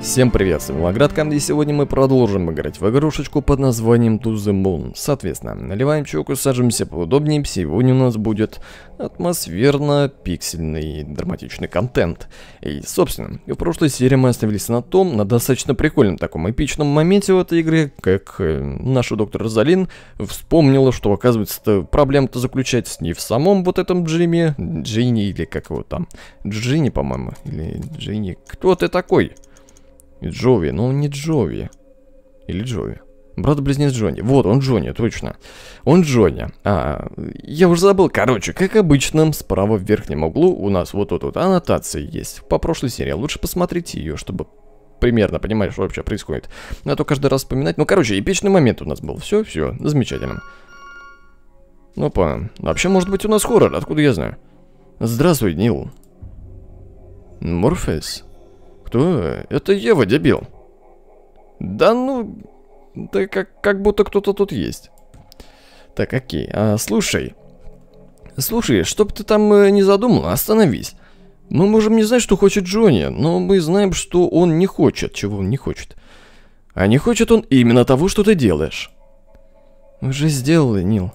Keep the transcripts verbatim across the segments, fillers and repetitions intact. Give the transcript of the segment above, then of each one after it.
Всем привет, с вами Лаградкам, и сегодня мы продолжим играть в игрушечку под названием To The Moon. Соответственно, наливаем чуку, сажаемся поудобнее. Сегодня у нас будет атмосферно-пиксельный драматичный контент. И, собственно, в прошлой серии мы остановились на том, на достаточно прикольном таком эпичном моменте в этой игре, как э, наша доктор Розалин вспомнила, что, оказывается, проблема-то заключается не в самом вот этом Джимми, Джинни или как его там, Джинни, по-моему, или Джинни. Кто ты такой? Джови, ну не Джови. Или Джови. Брат-близнец Джонни. Вот, он Джонни, точно. Он Джонни. А, я уже забыл. Короче, как обычно, справа в верхнем углу у нас вот тут вот аннотация есть. По прошлой серии. Лучше посмотрите ее, чтобы примерно понимать, что вообще происходит. А то каждый раз вспоминать. Ну, короче, эпичный момент у нас был. Все, все, замечательно. Ну, по... Вообще, может быть, у нас хоррор, откуда я знаю? Здравствуй, Нил. Морфеус? Кто? Это Ева, дебил. Да ну... Да как, как будто кто-то тут есть. Так, окей. А, слушай. Слушай, чтоб ты там э, не задумал, остановись. Мы можем не знать, что хочет Джонни, но мы знаем, что он не хочет. Чего он не хочет? А не хочет он именно того, что ты делаешь. Уже сделала, Нил.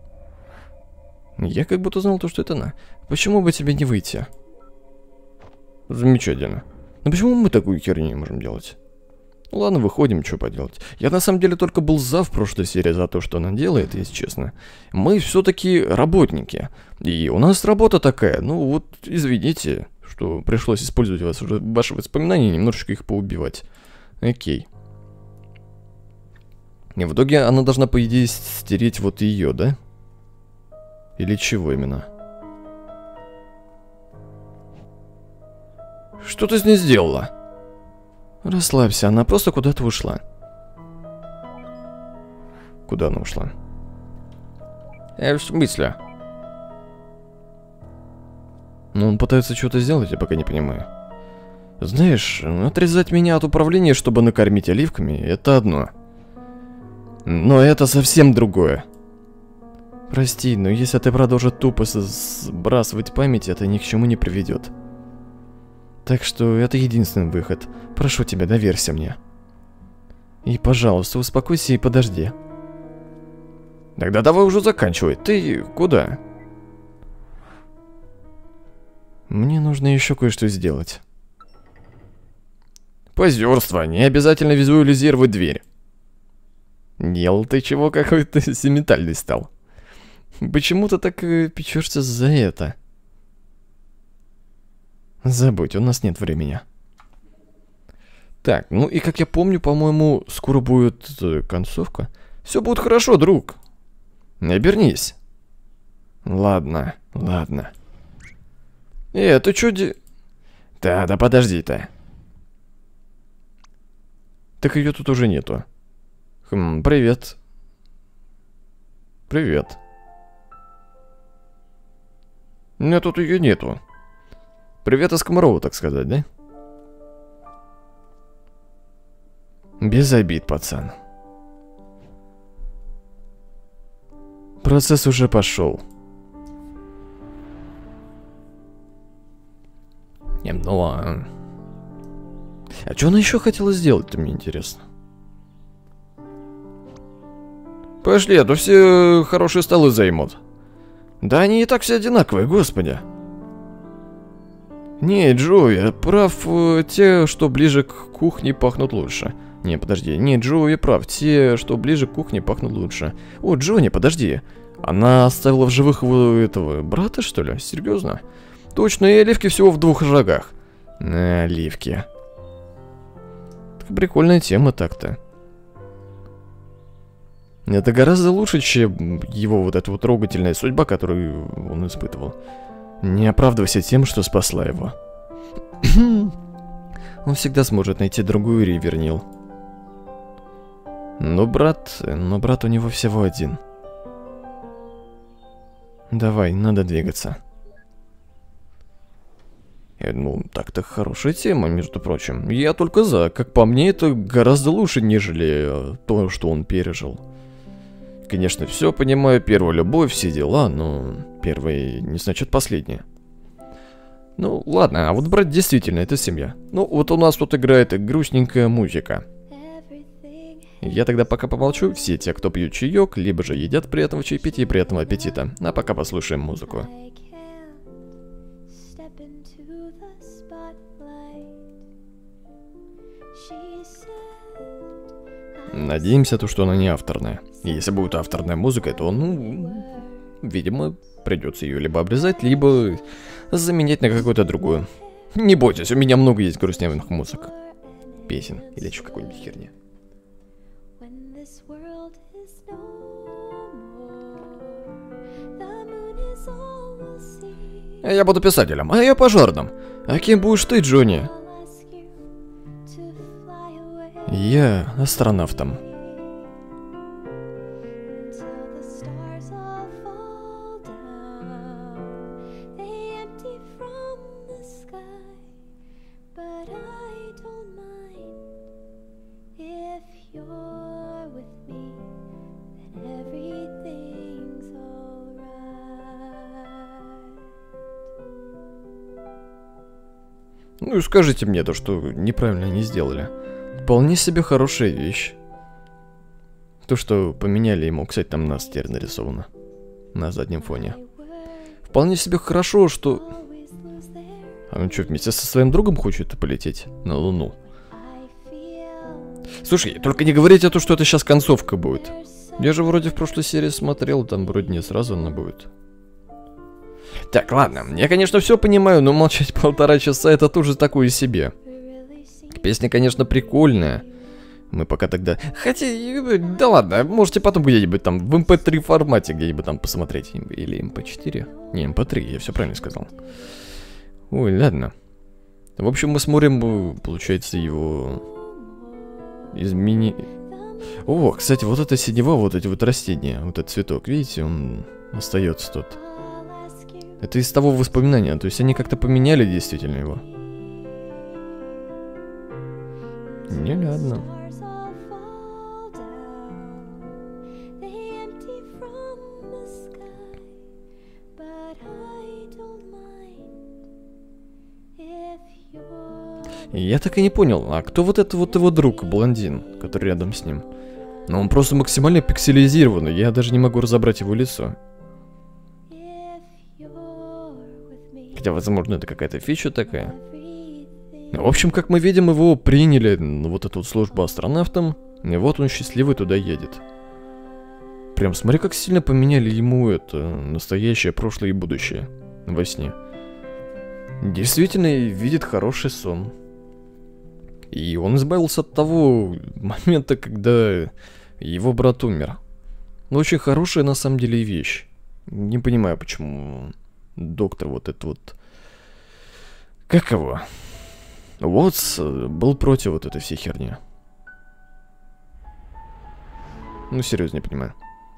Я как будто знал то, что это она. Почему бы тебе не выйти? Замечательно. Но почему мы такую херню не можем делать? Ну ладно, выходим, что поделать. Я на самом деле только был за в прошлой серии за то, что она делает, если честно. Мы все-таки работники. И у нас работа такая. Ну вот, извините, что пришлось использовать вас, уже ваши воспоминания, немножечко их поубивать. Окей. И в итоге она должна, по идее, стереть вот ее, да? Или чего именно? Что ты с ней сделала? Расслабься, она просто куда-то ушла. Куда она ушла? Э, в смысле? Ну, он пытается что-то сделать, я пока не понимаю. Знаешь, отрезать меня от управления, чтобы накормить оливками, это одно. Но это совсем другое. Прости, но если ты продолжишь тупо сбрасывать память, это ни к чему не приведет. Так что это единственный выход. Прошу тебя, доверься мне. И, пожалуйста, успокойся и подожди. Тогда давай уже заканчивай. Ты куда? Мне нужно еще кое-что сделать. Позерство. Не обязательно визуализировать дверь. Нил, ты чего какой-то сентиментальный стал? Почему ты так печешься за это? Забудь, у нас нет времени. Так, ну и как я помню, по-моему, скоро будет э, концовка. Все будет хорошо, друг. Не обернись. Ладно, ладно. Э, ты чё де... Да, да подожди ты. Так ее тут уже нету. Хм, привет. Привет. Нет, тут ее нету. Привет из Комарова, так сказать, да? Без обид, пацан. Процесс уже пошел. Не, ну а... А что она еще хотела сделать-то, мне интересно? Пошли, а то все хорошие столы займут. Да они и так все одинаковые, господи. Не, Джоуи, прав, те, что ближе к кухне, пахнут лучше. Не, подожди, не, Джоуи прав, те, что ближе к кухне, пахнут лучше. О, Джонни, подожди. Она оставила в живых его, этого, брата, что ли? Серьезно? Точно, и оливки всего в двух шагах. На, оливки. Так прикольная тема так-то. Это гораздо лучше, чем его вот эта вот трогательная судьба, которую он испытывал. Не оправдывайся тем, что спасла его. Он всегда сможет найти другую Ривер, Нил. Но брат... Но брат у него всего один. Давай, надо двигаться. Я, ну, так-то хорошая тема, между прочим. Я только за. Как по мне, это гораздо лучше, нежели то, что он пережил. Конечно, все понимаю, первая любовь, все дела, но первое не значит последнее. Ну, ладно, а вот брать действительно, это семья. Ну, вот у нас тут играет грустненькая музыка. Я тогда пока помолчу, все те, кто пьют чаек, либо же едят при этом в чаепитии, приятного аппетита. А пока послушаем музыку. Надеемся, то, что она не авторная. И если будет авторная музыка, то, ну, видимо, придется ее либо обрезать, либо заменять на какую-то другую. Не бойтесь, у меня много есть грустнявых музык. Песен или еще какой-нибудь херни. Я буду писателем, а я пожарным. А кем будешь ты, Джонни? Я астронавтом. Ну и скажите мне то, что неправильно они сделали. Вполне себе хорошая вещь. То, что поменяли ему, кстати, там нас теперь нарисовано. На заднем фоне. Вполне себе хорошо, что... А он что, вместе со своим другом хочет полететь на Луну? Слушай, только не говорите то, что это сейчас концовка будет. Я же вроде в прошлой серии смотрел, там вроде не сразу она будет. Так, ладно, я, конечно, все понимаю, но молчать полтора часа это тоже такое себе. Песня, конечно, прикольная. Мы пока тогда... Хотя, да ладно, можете потом где-нибудь там в эм пэ три формате где-нибудь там посмотреть. Или эм пэ четыре? Не, эм пэ три, я все правильно сказал. Ой, ладно. В общем, мы смотрим, получается, его... Измени... О, кстати, вот это синева, вот эти вот растения, вот этот цветок, видите, он остается тут. Это из того воспоминания, то есть они как-то поменяли действительно его. Не ладно. Я так и не понял, а кто вот это вот его друг, блондин, который рядом с ним? Но он просто максимально пикселизирован, я даже не могу разобрать его лицо. Хотя, возможно, это какая-то фича такая. В общем, как мы видим, его приняли на вот эту вот службу астронавтом, и вот он счастливый туда едет. Прям смотри, как сильно поменяли ему это настоящее, прошлое и будущее во сне. Действительно, видит хороший сон. И он избавился от того момента, когда его брат умер. Но очень хорошая на самом деле вещь. Не понимаю, почему доктор вот этот вот... Как его? Уотс был против вот этой всей херни. Ну, серьезно, не понимаю.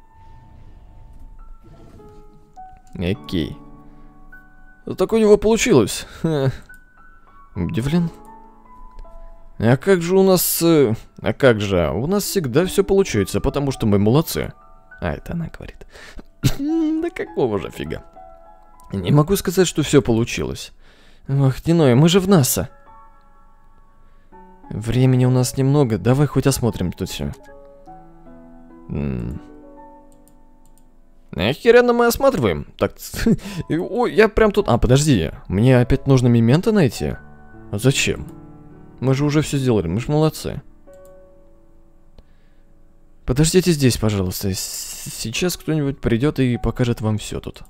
Окей. Так у него получилось. Ха. Удивлен. А как же у нас... А как же? У нас всегда все получается, потому что мы молодцы. А, это она говорит. Да какого же фига? Не могу сказать, что все получилось. Ох, Диной, мы же в НАСА. Времени у нас немного, давай хоть осмотрим тут все. Охеренно мы осматриваем. Так, ой, я прям тут... А, подожди, мне опять нужно мементо найти? А зачем? Мы же уже все сделали, мы же молодцы. Подождите здесь, пожалуйста. Сейчас кто-нибудь придет и покажет вам все тут.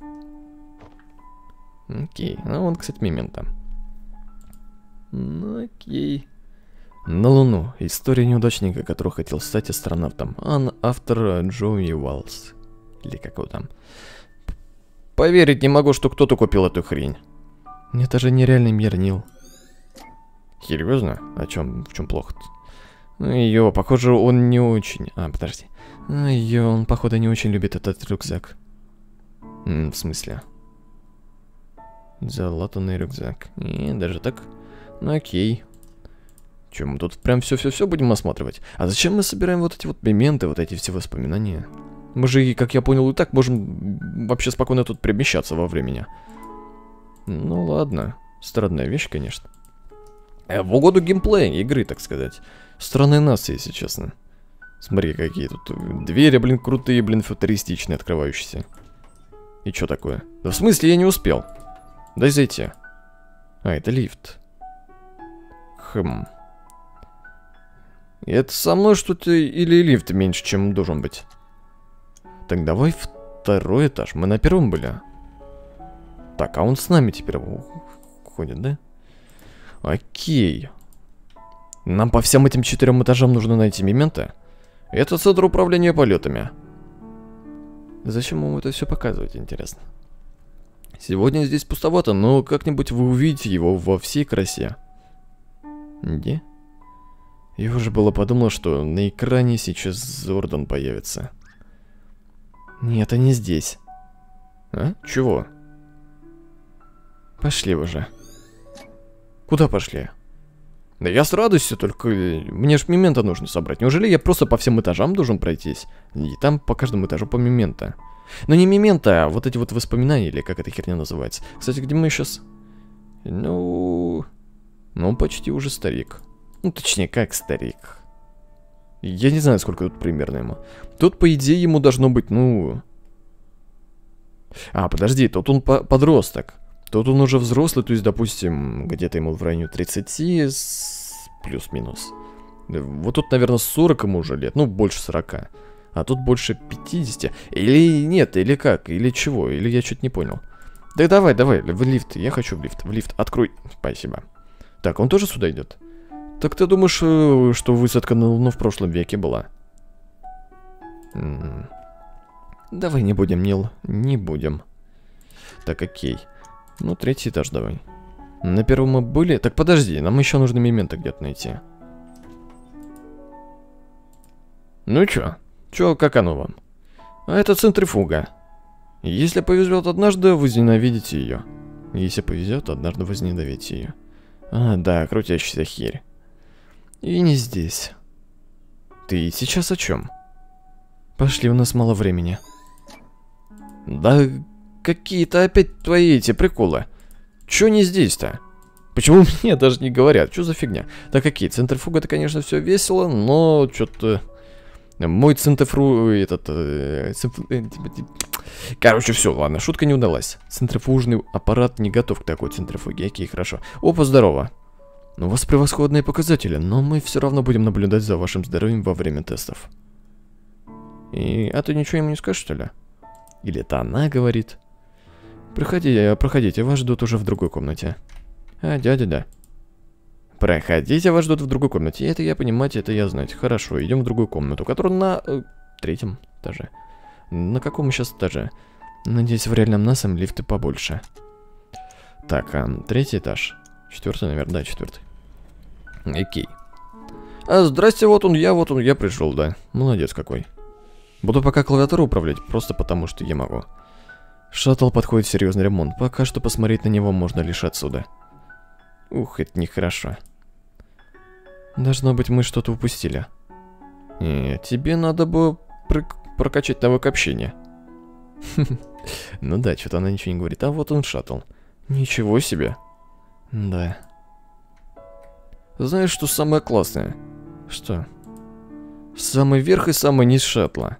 Окей, ну вон, кстати, мементо. Ну, окей. На Луну. История неудачника, который хотел стать астронавтом. Ан, автор Джоуи Уоллс. Или как его там. Поверить не могу, что кто-то купил эту хрень. Это же нереальный мир, Нил. Серьезно? О чем, в чем плохо-то? Ее, похоже, он не очень... А, подожди. Ее, он, походу, не очень любит этот рюкзак. М, в смысле? Залатанный рюкзак. И даже так? Ну окей. Че, мы тут прям все-все-все будем осматривать? А зачем мы собираем вот эти вот мементы, вот эти все воспоминания? Мы же, как я понял, и так можем вообще спокойно тут перемещаться во времени. Ну ладно. Странная вещь, конечно. В угоду геймплея игры, так сказать. Странная нация, если честно. Смотри, какие тут двери, блин, крутые, блин, футуристичные, открывающиеся. И что такое? Да в смысле, я не успел. Дай зайти. А, это лифт. Хм. Это со мной что-то или лифт меньше, чем должен быть? Так, давай второй этаж. Мы на первом были. Так, а он с нами теперь ходит, да? Окей. Нам по всем этим четырем этажам нужно найти мементо. Это центр управления полетами. Зачем ему это все показывать, интересно? Сегодня здесь пустовато, но как-нибудь вы увидите его во всей красе. Где? Я уже было подумал, что на экране сейчас Зордан появится. Нет, они здесь. А? Чего? Пошли уже. Куда пошли? Да я с радостью, только мне ж мементо нужно собрать. Неужели я просто по всем этажам должен пройтись? И там по каждому этажу по мементо. Но не мементо, а вот эти вот воспоминания, или как эта херня называется. Кстати, где мы сейчас? Ну... Ну, почти уже старик. Ну, точнее, как старик. Я не знаю, сколько тут примерно ему. Тут, по идее, ему должно быть, ну... А, подожди, тут он по подросток. Тут он уже взрослый, то есть, допустим, где-то ему в районе тридцати, плюс-минус. Вот тут, наверное, сорок ему уже лет, ну, больше сорока. А тут больше пятидесяти. Или нет, или как, или чего, или я что-то не понял. Да давай, давай, в лифт, я хочу в лифт, в лифт, открой. Спасибо. Так, он тоже сюда идет? Так ты думаешь, что высадка на Луну в прошлом веке была? М-м. Давай не будем, Нил, не будем. Так, окей. Ну, третий этаж давай. На первом мы были... Так, подожди, нам еще нужно мементо где-то найти. Ну чё? Чё, как оно вам? А это центрифуга. Если повезет однажды, возненавидите ее. Если повезет, однажды возненавидите ее. А, да, крутящаяся херь. И не здесь. Ты сейчас о чем? Пошли, у нас мало времени. Да... Какие-то опять твои эти приколы. Чё не здесь-то? Почему мне даже не говорят? Чё за фигня? Да какие? Центрифуга, это, конечно, все весело, но что-то... Мой центрифру... Этот... Э, центр... Короче, все, ладно, шутка не удалась. Центрифужный аппарат не готов к такой центрифуге. Окей, хорошо. Опа, здорово. У вас превосходные показатели, но мы все равно будем наблюдать за вашим здоровьем во время тестов. И... А ты ничего ему не скажешь, что ли? Или это она говорит? Проходите, проходите, вас ждут уже в другой комнате. А, дядя-да. Проходите, вас ждут в другой комнате. Это я понимать, это я знать. Хорошо, идем в другую комнату, которая на э, третьем этаже. На каком мы сейчас этаже? Надеюсь, в реальном насом лифты побольше. Так, а, третий этаж. Четвертый, наверное, да, четвертый. Окей. А, здрасте, вот он я, вот он я пришел, да. Молодец какой. Буду пока клавиатуру управлять, просто потому что я могу. Шаттл подходит в серьезный ремонт. Пока что посмотреть на него можно лишь отсюда. Ух, это нехорошо. Должно быть, мы что-то упустили. Нет, тебе надо бы прокачать навык общения. Ну да, что-то она ничего не говорит. А вот он шаттл. Ничего себе. Да. Знаешь, что самое классное? Что? Самый верх и самый низ шаттла.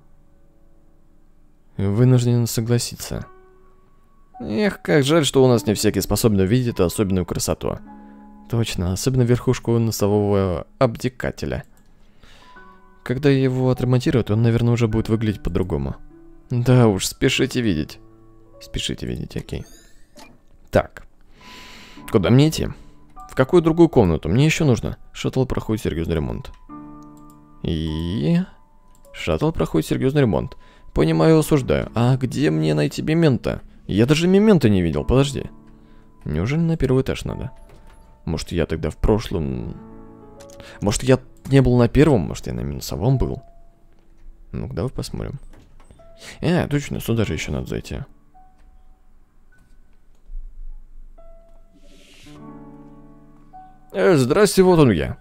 Вынужден согласиться. Эх, как жаль, что у нас не всякий способен увидеть эту особенную красоту. Точно, особенно верхушку носового обтекателя. Когда его отремонтируют, он, наверное, уже будет выглядеть по-другому. Да уж, спешите видеть. Спешите видеть, окей. Так. Куда мне идти? В какую другую комнату? Мне еще нужно. Шаттл проходит серьезный ремонт. И... Шаттл проходит серьезный ремонт. Понимаю, осуждаю. А где мне найти мементо? Я даже мементо не видел, подожди. Неужели на первый этаж надо? Может, я тогда в прошлом... Может, я не был на первом, может, я на минусовом был. Ну-ка, давай посмотрим. А, точно, сюда же еще надо зайти. Э, здрасте, вот он я.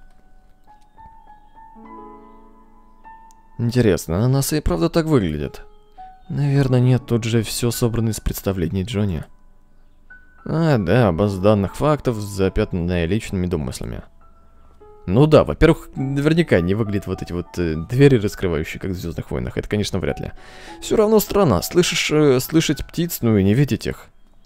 Интересно, она и правда так выглядит? Наверное, нет, тут же все собрано из представлений Джонни. А, да, база данных фактов, запятнанная личными домыслами. Ну да, во-первых, наверняка не выглядят вот эти вот э, двери, раскрывающие, как в Звездных войнах. Это, конечно, вряд ли. Все равно странно. Слышишь, э, слышать птиц, ну и не видеть их.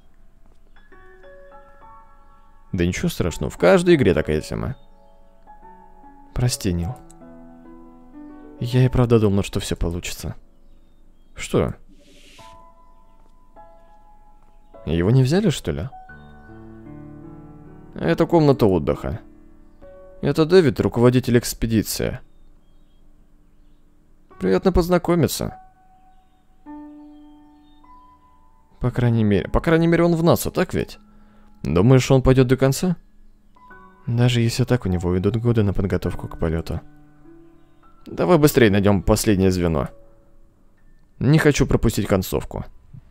Да ничего страшного. В каждой игре такая тема. Прости, Нил. Я и правда думал, что все получится. Что? Его не взяли, что ли? Это комната отдыха. Это Дэвид, руководитель экспедиции. Приятно познакомиться. По крайней мере, по крайней мере он в НАСА, так ведь? Думаешь, он пойдет до конца? Даже если так, у него уйдут годы на подготовку к полету. Давай быстрее найдем последнее звено. Не хочу пропустить концовку.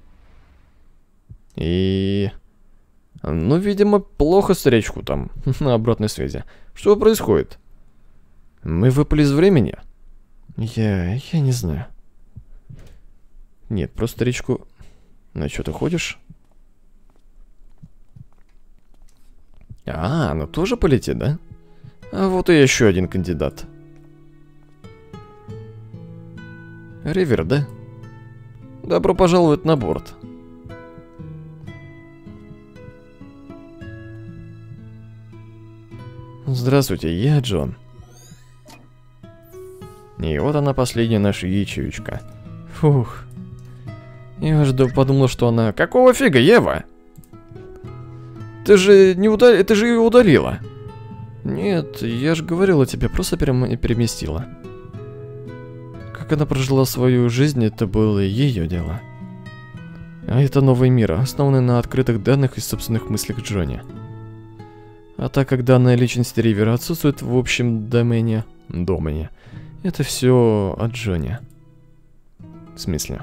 И... Ну, видимо, плохо старичку там, на обратной связи. Что происходит? Мы выпали из времени? Я... я не знаю. Нет, просто старичку... На что ты ходишь? А, она тоже полетит, да? А вот и еще один кандидат. Ривер, да? Добро пожаловать на борт. Здравствуйте, я Джон. И вот она, последняя наша ячеечка. Фух. Я аж подумал, что она... Какого фига, Ева? Ты же не удал... Ты же ее удалила. Нет, я же говорила тебе, просто перем... переместила. Как она прожила свою жизнь, это было ее дело. А это новый мир, основанный на открытых данных и собственных мыслях Джонни. А так как данная личность Ривера отсутствует в общем домене, домене, это все от Джонни. В смысле?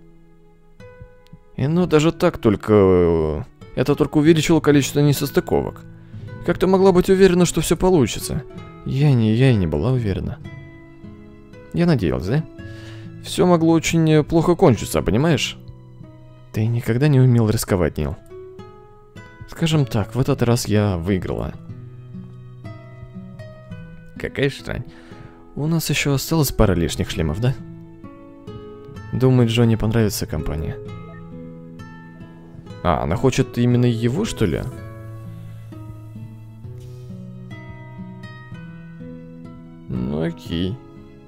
И ну даже так только... Это только увеличило количество несостыковок. Как ты могла быть уверена, что все получится? Я не, я и не была уверена. Я надеялась, да? Все могло очень плохо кончиться, понимаешь? Ты никогда не умел рисковать, Нил. Скажем так, в этот раз я выиграла. Какая странь. У нас еще осталось пара лишних шлемов, да? Думаю, Джонни понравится компания. А, она хочет именно его, что ли? Ну окей.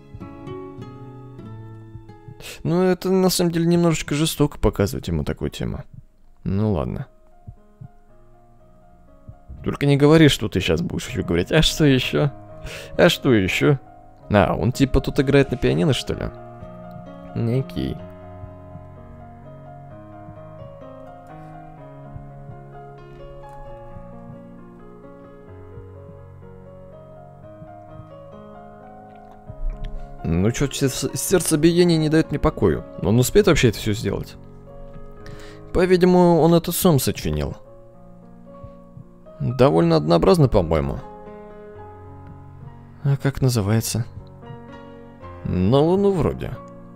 Ну это на самом деле немножечко жестоко показывать ему такую тему. Ну ладно. Только не говори, что ты сейчас будешь еще говорить. А что еще? А что еще? А, он типа тут играет на пианино, что ли? Окей. Ну что, сердцебиение не дает мне покою. Но он успеет вообще это все сделать? По-видимому, он это сам сочинил. Довольно однообразно, по-моему. А как называется? На Луну вроде.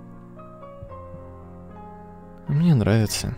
Мне нравится.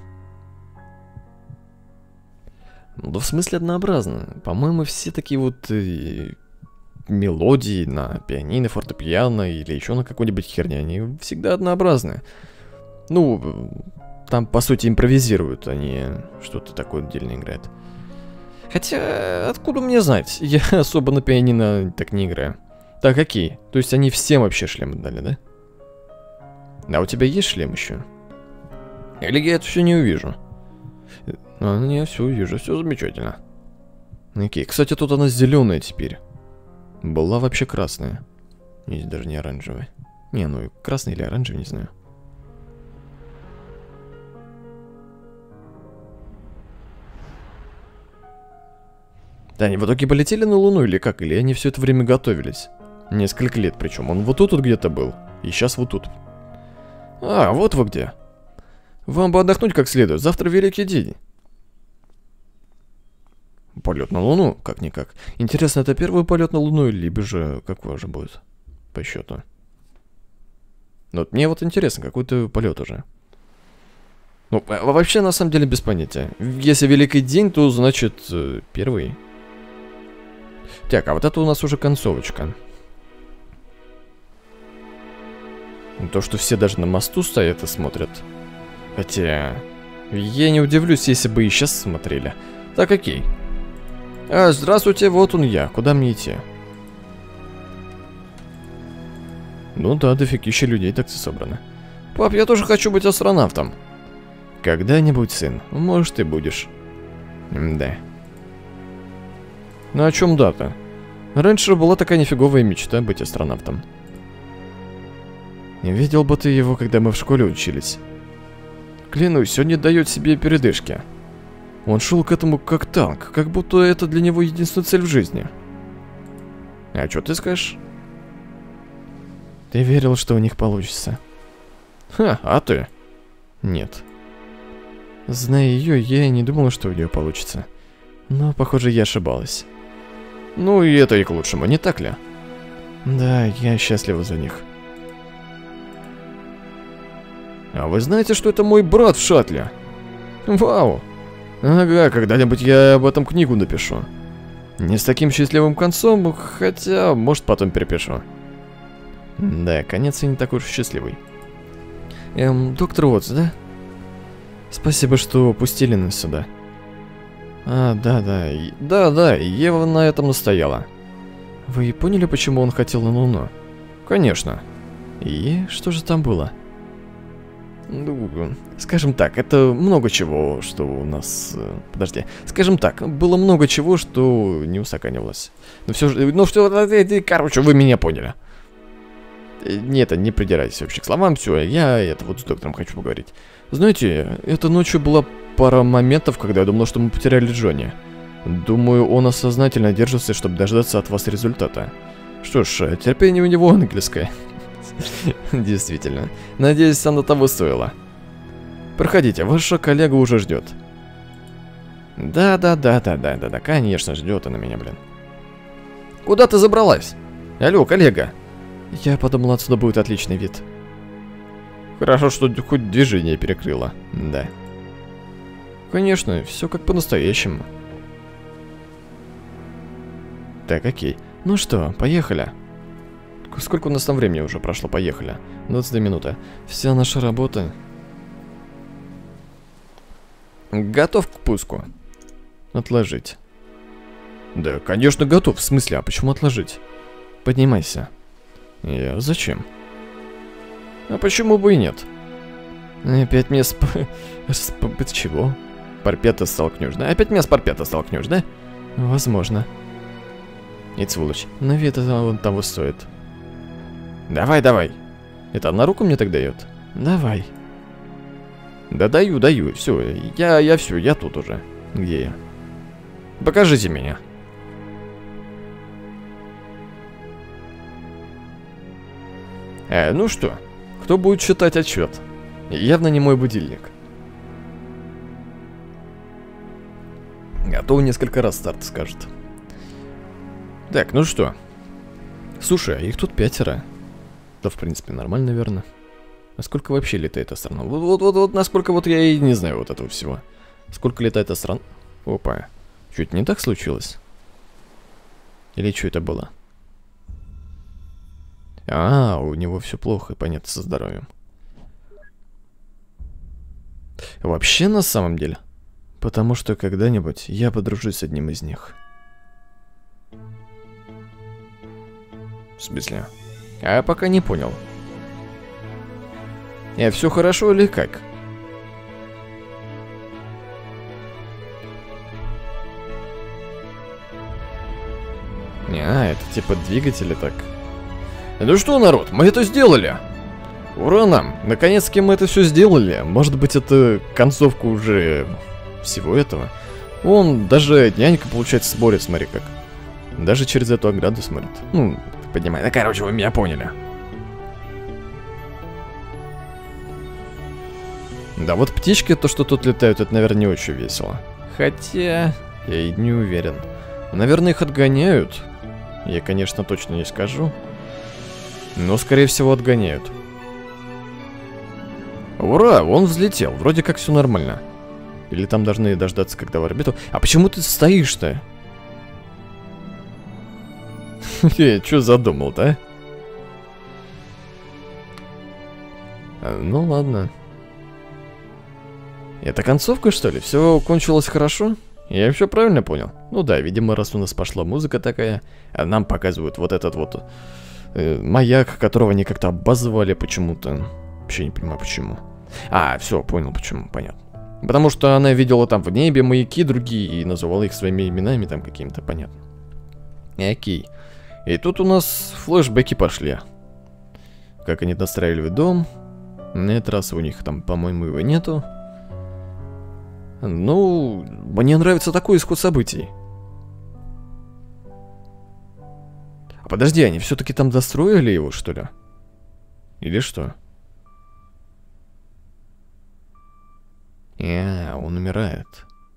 Ну, в смысле однообразно. По-моему, все такие вот э, мелодии на пианино, фортепиано или еще на какой-нибудь херне, они всегда однообразны. Ну, там, по сути, импровизируют, они что-то такое отдельно играют. Хотя, откуда мне знать? Я особо на пианино так не играю. Так, какие? То есть они всем вообще шлемы дали, да? А у тебя есть шлем еще? Или я это все не увижу? А, не, все увижу, все замечательно. Окей, кстати, тут она зеленая теперь. Была вообще красная. Есть даже не оранжевая. Не, ну красный или оранжевый, не знаю. Да, они в итоге полетели на Луну или как? Или они все это время готовились? Несколько лет причем. Он вот тут вот где-то был. И сейчас вот тут. А, вот вы где. Вам бы отдохнуть как следует. Завтра великий день. Полет на Луну? Как-никак. Интересно, это первый полет на Луну, либо же какой же будет по счету? Ну, вот мне вот интересно, какой-то полет уже. Ну, вообще, на самом деле, без понятия. Если великий день, то, значит, э, первый. Так, а вот это у нас уже концовочка. То, что все даже на мосту стоят и смотрят. Хотя, я не удивлюсь, если бы и сейчас смотрели. Так, окей. А, здравствуйте, вот он я. Куда мне идти? Ну да, дофигища людей так-то собрано. Пап, я тоже хочу быть астронавтом. Когда-нибудь, сын, может, и будешь. Да. Ну о чем да-то? Раньше была такая нифиговая мечта быть астронавтом. Не видел бы ты его, когда мы в школе учились. Клянусь, он не дает себе передышки. Он шел к этому как танк, как будто это для него единственная цель в жизни. А что ты скажешь? Ты верил, что у них получится. Ха, а ты? Нет. Зная ее, я и не думала, что у нее получится. Но, похоже, я ошибалась. Ну и это и к лучшему, не так ли? Да, я счастлива за них. А вы знаете, что это мой брат в шаттле? Вау! Ага, когда-нибудь я об этом книгу напишу. Не с таким счастливым концом, хотя, может, потом перепишу. Да, конец и не такой уж счастливый. Эм, доктор Уотс, да? Спасибо, что пустили нас сюда. А, да-да, да-да, Ева на этом настояла. Вы поняли, почему он хотел на Луну? Конечно. И что же там было? Ну, скажем так, это много чего, что у нас... Подожди. Скажем так, было много чего, что не устаканивалось. Но все же... Ну что, короче, вы меня поняли. Нет, не придирайтесь вообще к словам, все, я это вот с доктором хочу поговорить. Знаете, этой ночью была пара моментов, когда я думал, что мы потеряли Джонни. Думаю, он осознательно держится, чтобы дождаться от вас результата. Что ж, терпение у него ангельское. Действительно. Надеюсь, оно того стоило. Проходите, ваша коллега уже ждет. Да-да-да-да-да-да-да, конечно, ждет она меня, блин. Куда ты забралась? Алло, коллега. Я подумал, отсюда будет отличный вид. Хорошо, что хоть движение перекрыло. Да. Конечно, все как по-настоящему. Так, окей. Ну что, поехали. Сколько у нас там времени уже прошло? Поехали. двадцать две минуты. Вся наша работа. Готов к пуску. Отложить. Да, конечно, готов. В смысле, а почему отложить? Поднимайся. Я... Зачем? А почему бы и нет? Опять меня с... с... Чего? Парпета столкнешь, да? Опять меня с парпета столкнешь, да? Возможно. И сволочь. На вид он того стоит. Давай, давай. Это одна руку мне так дает? Давай. Да даю, даю. Все, я, я все, я тут уже. Где я? Покажите меня. Э, ну что, кто будет считать отчет? Явно не мой будильник. А то несколько раз старт скажет. Так, ну что? Слушай, а их тут пятеро. Да, в принципе, нормально, наверное. А сколько вообще летает астронавт? Вот, вот, вот, вот, насколько вот я и не знаю вот этого всего. Сколько летает астронавт? Опа. Чуть не так случилось? Или что это было? А, у него все плохо, понятно, со здоровьем. Вообще, на самом деле. Потому что когда-нибудь я подружусь с одним из них. В смысле? А я пока не понял. Я все хорошо или как? А, это типа двигатели так. Ну что, народ, мы это сделали! Ура нам! Наконец-таки мы это все сделали. Может быть, это концовка уже всего этого. Вон, даже нянька, получается, смотрит, смотри как. Даже через эту ограду смотрит. Ну, поднимай. Да, короче, вы меня поняли. Да, вот птички, то, что тут летают, это, наверное, не очень весело. Хотя, я и не уверен. Наверное, их отгоняют. Я, конечно, точно не скажу. Но, скорее всего, отгоняют. Ура, он взлетел, вроде как все нормально. Или там должны дождаться, когда в орбиту... А почему ты стоишь-то? Хе, что задумал-то, а? Ну ладно. Это концовка, что ли? Все кончилось хорошо? Я все правильно понял? Ну да, видимо, раз у нас пошла музыка такая, а нам показывают вот этот вот э, маяк, которого они как-то обозвали почему-то. Вообще не понимаю, почему. А, все, понял, почему, понятно. Потому что она видела там в небе маяки другие и называла их своими именами там какими-то, понятно. Окей. И тут у нас флешбеки пошли. Как они достраивали дом. На этот раз у них там, по-моему, его нету. Ну, мне нравится такой исход событий. А подожди, они все-таки там достроили его, что ли? Или что? А, он умирает.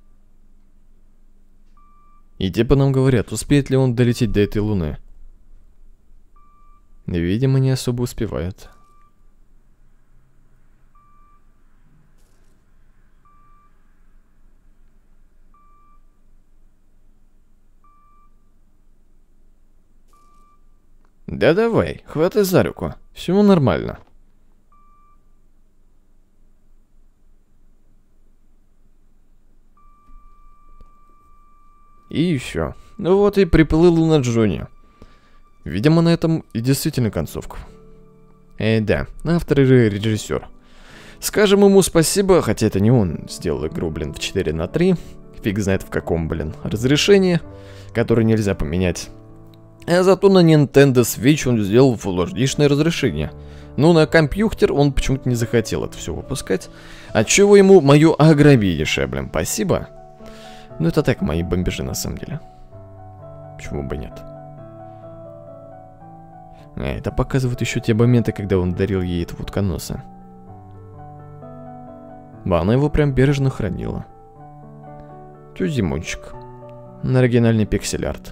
И типа нам говорят, успеет ли он долететь до этой луны. Видимо, не особо успевает. Да давай, хватай за руку. Все нормально. И еще. Ну вот и приплыл на Джонни. Видимо, на этом и действительно концовка. Э, да, автор и режиссер. Скажем ему спасибо, хотя это не он сделал игру, блин, в четыре на три. Фиг знает в каком, блин, разрешении, которое нельзя поменять. А зато на Nintendo Switch он сделал Full эйч ди-шное разрешение. Но на компьютер он почему-то не захотел это все выпускать. Отчего ему мое огромнейшее, блин, спасибо. Ну это так, мои бомбежи на самом деле. Почему бы нет? А, это показывает еще те моменты, когда он дарил ей этого утконоса. Да, она его прям бережно хранила. Тюзимончик. На оригинальный пиксель-арт.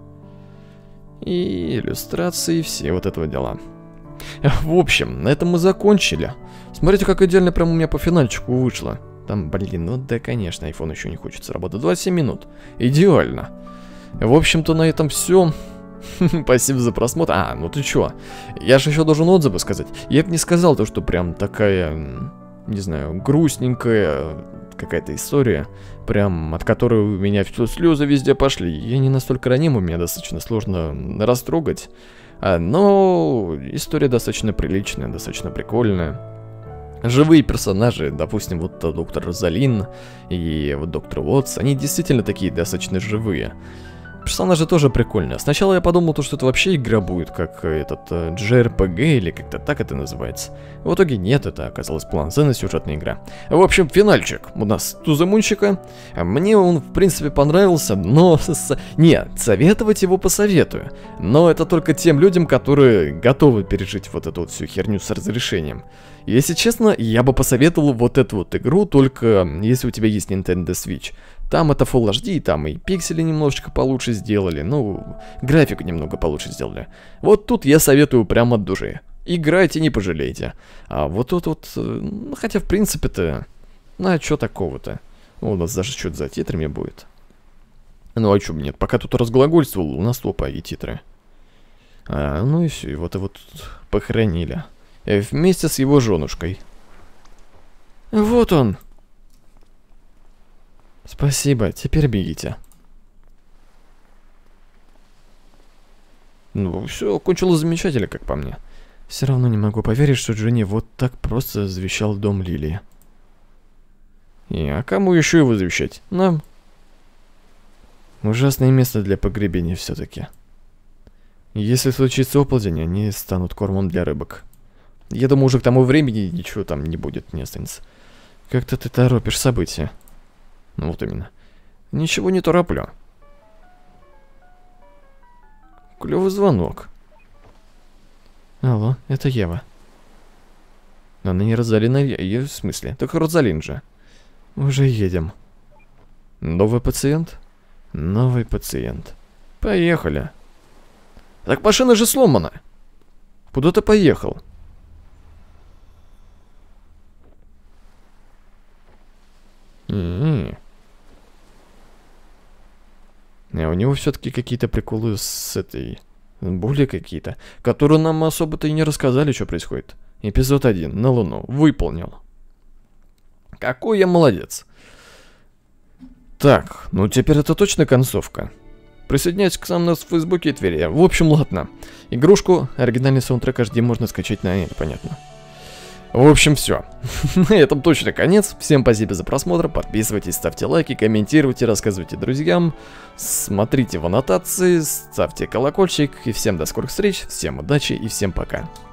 И иллюстрации, все вот этого дела. В общем, на этом мы закончили. Смотрите, как идеально прям у меня по финальчику вышло. Там, блин, ну да, конечно, iPhone еще не хочет сработать. двадцать семь минут. Идеально. В общем-то, на этом все. Спасибо за просмотр. А, ну ты чё? Я же еще должен отзывы сказать. Я бы не сказал то, что прям такая, не знаю, грустненькая какая-то история, прям от которой у меня все слезы везде пошли. Я не настолько раним, у меня достаточно сложно растрогать. Но история достаточно приличная, достаточно прикольная. Живые персонажи, допустим, вот доктор Розалин и вот доктор Уотс, они действительно такие достаточно живые. Персонажи тоже прикольные. Сначала я подумал, то, что это вообще игра будет, как этот джей ар пи джи или как-то так это называется. В итоге нет, это оказалась полноценная сюжетная игра. В общем, финальчик у нас Тузамунчика. Мне он, в принципе, понравился, но... Нет, советовать его посоветую. Но это только тем людям, которые готовы пережить вот эту вот всю херню с разрешением. Если честно, я бы посоветовал вот эту вот игру, только если у тебя есть Nintendo Switch. Там это Full эйч ди, там и пиксели немножечко получше сделали, ну, графику немного получше сделали. Вот тут я советую прямо от души. Играйте, не пожалейте. А вот тут вот, ну, хотя в принципе-то, ну а чё такого-то? У нас даже что-то за титрами будет. Ну а чё бы нет, пока тут разглагольствовал, у нас опа и титры. А, ну и все, вот его тут похоронили. Вместе с его женушкой. Вот он. Спасибо, теперь бегите. Ну, все кончилось замечательно, как по мне. Все равно не могу поверить, что Дженни вот так просто завещал дом Лилии. И а кому еще его завещать? Нам. Ужасное место для погребения все-таки. Если случится оползень, они станут кормом для рыбок. Я думаю, уже к тому времени ничего там не будет, не останется. Как-то ты торопишь события. Ну вот именно. Ничего не тороплю. Клевый звонок. Алло, это Ева. Она не Розалина, я в смысле? Так Розалин же. Уже едем. Новый пациент? Новый пациент. Поехали. Так машина же сломана. Куда ты поехал? М-м-м. А у него все-таки какие-то приколы с этой... Более какие-то, которые нам особо-то и не рассказали, что происходит. Эпизод один. На Луну. Выполнил. Какой я молодец. Так, ну теперь это точно концовка. Присоединяйтесь к нам на Фейсбуке и Твиттере. В общем, ладно. Игрушку, оригинальный саундтрек эйч ди можно скачать на нет, понятно. В общем, все. На этом точно конец. Всем спасибо за просмотр. Подписывайтесь, ставьте лайки, комментируйте, рассказывайте друзьям. Смотрите в аннотации, ставьте колокольчик. И всем до скорых встреч, всем удачи и всем пока.